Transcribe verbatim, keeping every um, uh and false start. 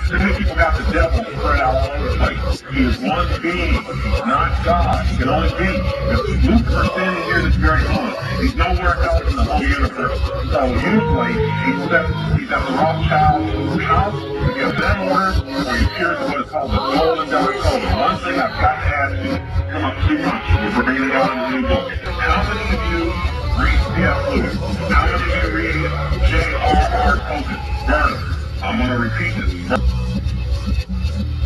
Too many people got the devil spread out all over the place. He is one being, not God. He can only be. If Lucifer's standing here this very moment, he's nowhere else in the whole universe. So usually, he's at, he's at the Rothschild house, he gives them orders, or he appears at what is called the Golden Dot Code. One thing I've got to ask you, come up too much, we're bringing it out in the new book. How many of you read C S Lewis? How many of you read J R R Tolkien? Burn. I'm going to repeat this.